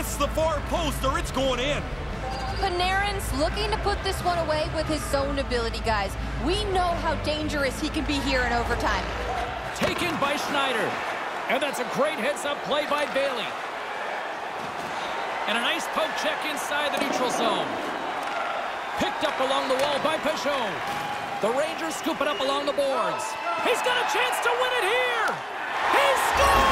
hits the far post or it's going in. Panarin's looking to put this one away with his zone ability, guys. We know how dangerous he can be here in overtime. Taken by Schneider. And that's a great heads-up play by Bailey. And a nice poke check inside the neutral zone. Picked up along the wall by Peugeot. The Rangers scoop it up along the boards. He's got a chance to win it here. He scores!